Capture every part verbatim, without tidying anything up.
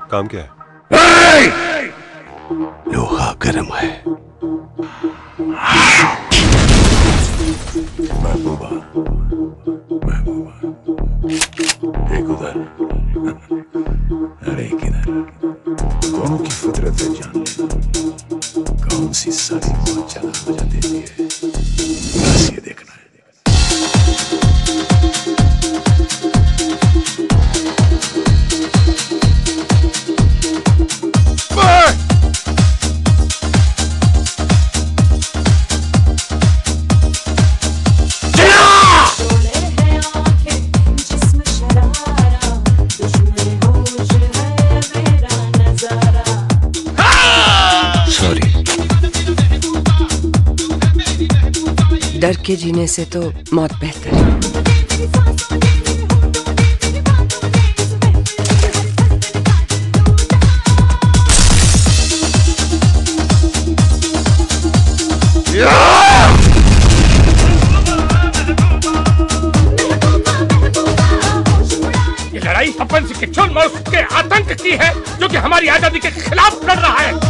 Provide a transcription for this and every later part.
काम क्या है? लोहा गर्म है। महबूबा, महबूबा, एक उधर और एक इधर। दोनों की फितरत है जान लेना। कौन सी साड़ी बहुत ज्यादा मजा देती है, बस ये देखना है। डर के जीने से तो मौत बेहतर है। ये लड़ाई अपन से किचन मौत के आतंक की है, जो कि हमारी आजादी के खिलाफ लड़ रहा है।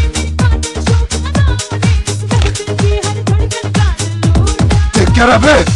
क्या रहा है?